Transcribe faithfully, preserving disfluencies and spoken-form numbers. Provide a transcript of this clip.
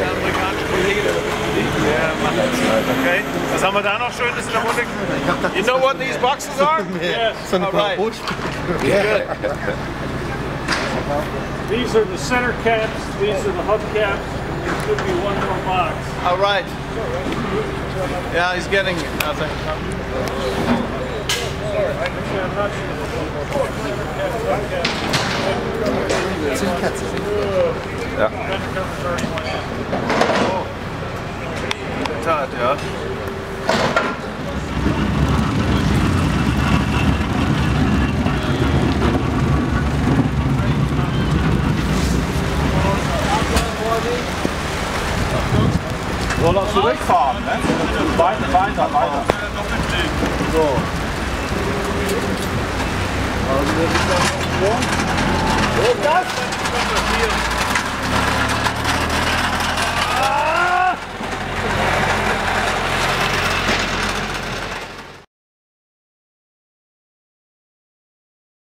der amerikanische Kollege, der macht das. Okay. Was haben wir da noch Schönes in der Runde? You know what these boxes are? Yes. All right. Good. These are the center caps, these are the hubcaps. There could be one more box. All right. Yeah, he's getting it. I think. Ja. Oh. In der Tat, ja. Soll er zurückfahren, ne? Weiter, weiter, weiter. So. Also, das ist das.